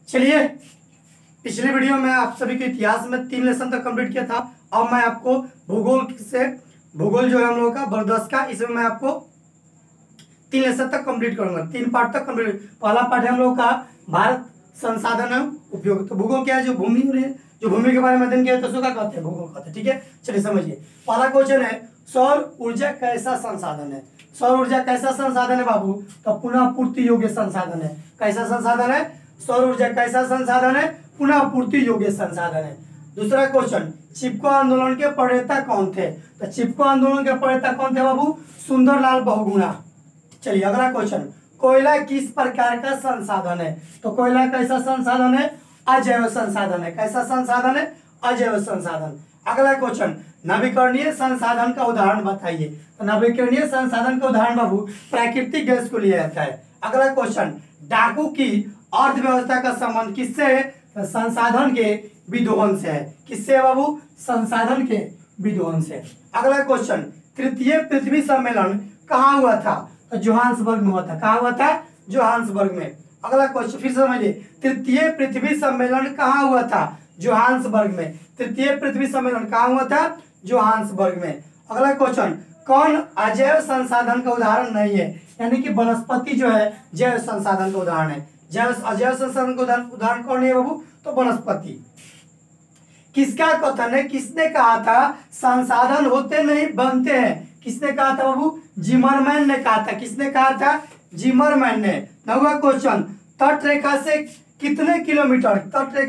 चलिए, पिछली वीडियो में आप सभी के इतिहास में 3 लेसन तक कंप्लीट किया था। अब मैं आपको भूगोल जो है हम लोगों का वर्ग का, इसमें मैं आपको 3 लेसन तक कंप्लीट करूंगा, 3 पार्ट तक कंप्लीट। पहला पार्ट है हम लोग का भारत संसाधन एवं उपयोग। तो भूगोल क्या है? जो भूमि हो रही है, जो भूमि के बारे में अध्ययन किया है तो उसको क्या कहते हैं? भूगोल कहते हैं। ठीक है, चलिए समझिए। पहला क्वेश्चन है, सौर ऊर्जा कैसा संसाधन है? सौर ऊर्जा कैसा संसाधन है बाबू? तो पुनः पूर्ति योग्य संसाधन है। कैसा संसाधन है? सौर ऊर्जा कैसा संसाधन है? पुनः पूर्ति योग्य संसाधन है। दूसरा क्वेश्चन, चिपको आंदोलन के प्रणेता कौन थे? तो चिपको आंदोलन के प्रणेता कौन थे बाबू? सुंदरलाल बहुगुणा। चलिए अगला क्वेश्चन, कोयला किस प्रकार का संसाधन है? तो कोयला कैसा संसाधन है? अजैव संसाधन है। कैसा संसाधन है? अजैव संसाधन। अगला क्वेश्चन, नवीकरणीय संसाधन का उदाहरण बताइए। तो नवीकरणीय संसाधन का उदाहरण बाबू प्राकृतिक गैस को लिया जाता है। अगला क्वेश्चन, डाकू की अर्थव्यवस्था का संबंध किससे है? तो संसाधन के विदोहन से है। किससे है बाबू? संसाधन के विदोहन से। अगला क्वेश्चन, तृतीय पृथ्वी सम्मेलन कहाँ हुआ था? तो जोहान्सबर्ग में हुआ था। कहाँ हुआ था? जोहान्सबर्ग में। अगला क्वेश्चन फिर समझिए, तृतीय पृथ्वी सम्मेलन कहाँ हुआ था? जोहान्सबर्ग में। तृतीय पृथ्वी सम्मेलन कहाँ हुआ था? जोहान्सबर्ग में। अगला क्वेश्चन, कौन अजैव संसाधन का उदाहरण नहीं है? यानी कि वनस्पति जो है जैव संसाधन का उदाहरण है। अजैव संसाधन का उदाहरण कौन है बाबू? तो वनस्पति। किसका कथन है? किसने कहा था संसाधन होते नहीं बनते हैं? किसने कहा था बाबू? जिमरमैन ने कहा था। किसने कहा था? जिमरमैन ने। नौवां क्वेश्चन, तट रेखा से कितने किलोमीटर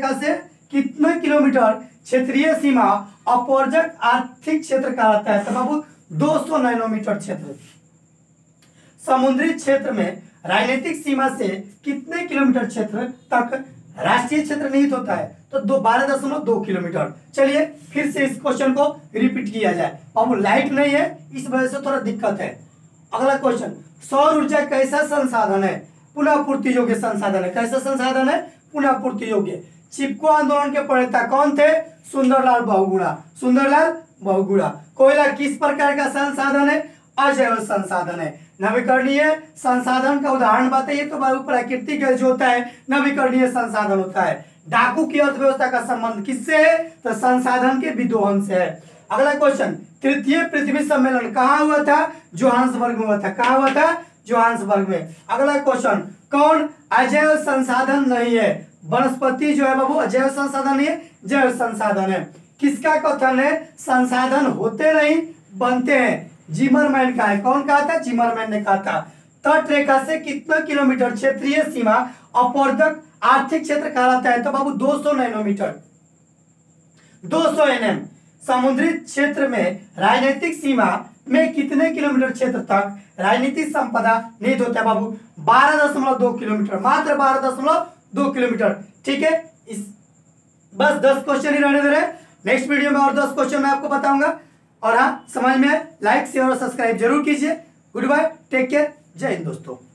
क्षेत्रीय सीमा अपवर्जक आर्थिक क्षेत्र कहलाता है? तो बाबू 200 नैनोमीटर क्षेत्र। समुद्री क्षेत्र में राजनीतिक सीमा से कितने किलोमीटर क्षेत्र तक राष्ट्रीय क्षेत्र निहित होता है? तो 12.2 किलोमीटर। चलिए फिर से इस क्वेश्चन को रिपीट किया जाए। बाबू लाइट नहीं है, इस वजह से थोड़ा दिक्कत है। अगला क्वेश्चन, सौर ऊर्जा कैसा संसाधन है? पुनः पूर्ति योग्य संसाधन है। कैसा संसाधन है? पुनः पूर्ति योग्य। चिपको आंदोलन के प्रणेता कौन थे? सुंदरलाल बहुगुणा। सुंदरलाल बहुगुणा। कोयला किस प्रकार का संसाधन है? अजैव संसाधन है। नवीकरणीय संसाधन का उदाहरण बताइए। तो बाबू प्राकृतिक गैस जो होता है नवीकरणीय संसाधन होता है। डाकू की अर्थव्यवस्था का संबंध किससे है? तो संसाधन के विदोहन से है। अगला क्वेश्चन, तृतीय पृथ्वी सम्मेलन कहाँ हुआ था? जोहान्सबर्ग में हुआ था। कहाँ हुआ था? जोहान्सबर्ग में। अगला क्वेश्चन, कौन अजैव संसाधन नहीं है? वनस्पति जो है बाबू अजैव संसाधन नहीं है, जैव संसाधन है। किसका कथन है? संसाधन होते नहीं बनते हैं। जिमरमैन का है। कौन कहा था? जिमरमैन ने कहा था। तट रेखा से कितना किलोमीटर क्षेत्रीय सीमा अपवर्जक आर्थिक क्षेत्र कहलाता है? तो बाबू 200 नैनोमीटर, 200 nm। समुद्री क्षेत्र में राजनीतिक सीमा में कितने किलोमीटर क्षेत्र तक राजनीतिक संपदा निहित होता है बाबू? 12.2 किलोमीटर, मात्र 12.2 किलोमीटर। ठीक है, इस बस 10 क्वेश्चन ही रहने दे रहे हैं। नेक्स्ट वीडियो में और 10 क्वेश्चन मैं आपको बताऊंगा। और हाँ, समझ में लाइक शेयर और सब्सक्राइब जरूर कीजिए। गुड बाय, टेक केयर, जय हिंद दोस्तों।